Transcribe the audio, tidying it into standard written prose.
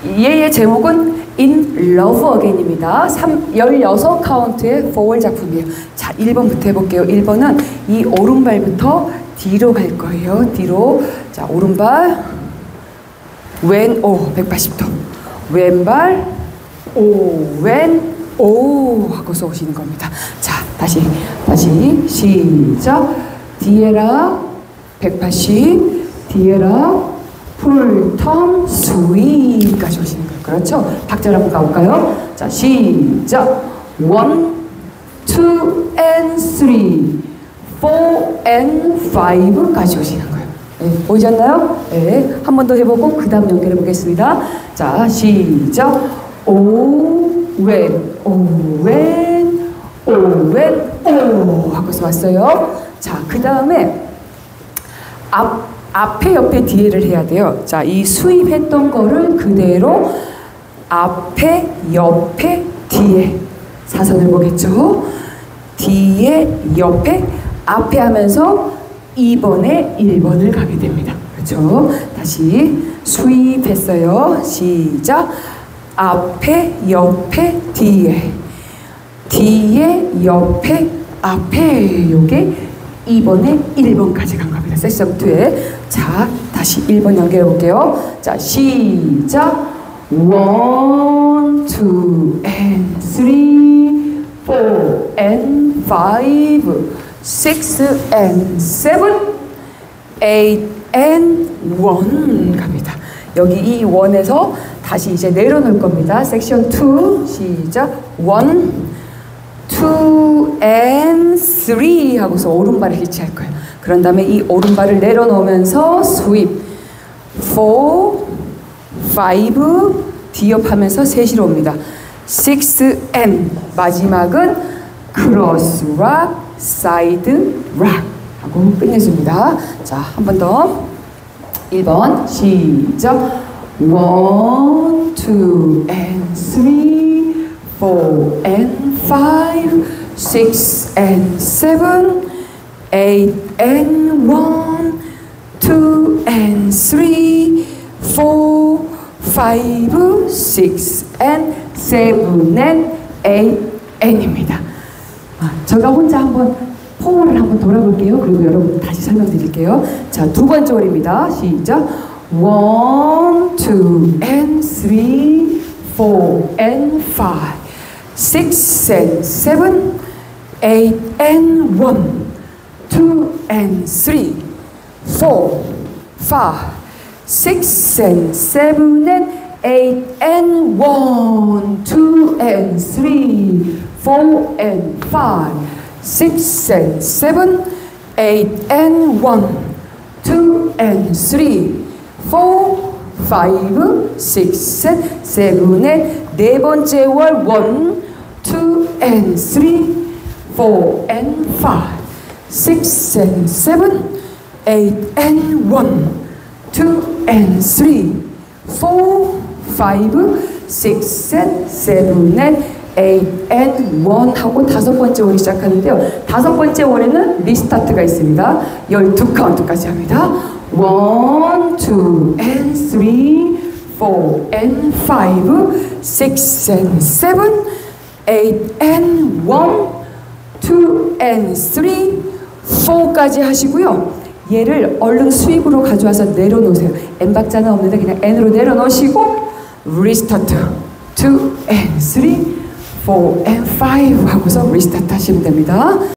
얘의 제목은 In Love Again입니다. 16카운트의 포월 작품이에요. 자, 1번부터 해볼게요. 1번은 이 오른발부터 뒤로 갈 거예요. 뒤로. 자, 오른발. 왼, 오, 180도. 왼발, 오, 왼, 오 하고서 오시는 겁니다. 자, 다시 시작. 디에라 180, 디에라 풀텀 스윙까지 오시는 거예요. 그렇죠? 박자를 한번 가볼까요? 자, 시작. 1, 2 and 3, 4 and 5까지 오시는 거예요. 네, 보이셨나요? 네, 한 번 더 해보고 그 다음 연결해 보겠습니다. 자, 시작. 오, 왼, 오, 왼, 오, 왼, 오 하고서 왔어요. 자, 그 다음에 앞에, 옆에, 뒤에를 해야 돼요. 자, 이 수입했던 거를 그대로 앞에, 옆에, 뒤에 사선을 보겠죠. 뒤에, 옆에, 앞에 하면서 2번에 1번을 가게 됩니다. 그렇죠? 다시 수입했어요. 시작. 앞에, 옆에, 뒤에, 뒤에, 옆에, 앞에. 요게 2번에 1번까지 간 겁니다. 섹션 2에. 자, 다시 1번 연결해 볼게요. 자, 시작. 1, 2 and 3, 4 and 5, 6 and 7, 8 and 1 갑니다. 여기 이 1에서 다시 이제 내려놓을 겁니다. 섹션 2 시작. 1, 2 and 3 하고서 오른발을 히치할 거예요. 그런 다음에 이 오른발을 내려놓으면서 스윕 4, 5 뒤옆하면서 셋이로 옵니다. 6 and 마지막은 크로스 락, 사이드 락 하고 끝내줍니다. 자, 한 번 더 1번 시작. 1, 2 and 3, 4 and 5, 6 and 7, 8 and 1, 2 and 3, 4, 5, 6 and 7 and 8 and입니다. 제가 혼자 한번 포옹을 한번 돌아볼게요. 그리고 여러분 다시 설명드릴게요. 자, 두 번째 월입니다. 시작. 1, 2 and 3, 4 and 5, 6 and 7, 8 and 1, 2 and 3, 4, 5, 6 and 7 and 8 and 1, 2 and 3, 4 and 5, 6 and 7, 8 and 1, 2 and 3, 4, 5, 6 and 7 and 네 번째 월 1, 2 and 3, 4 and 5, 6 and 7, 8 and 1, 2 and 3, 4, 5, 6 and 7 and 8 and 1 하고 다섯 번째 월이 시작하는데요. 다섯 번째 월에는 리스타트가 있습니다. 12카운트까지 합니다. 1, 2 and 3, 4 and 5, 6 and 7, 8 and 1, 2 and 3, 4까지 하시고요. 얘를 얼른 수입으로 가져와서 내려놓으세요. N 박자는 없는데 그냥 N으로 내려놓으시고 리스타트 2 and 3, 4 and 5 하고서 리스타트 하시면 됩니다.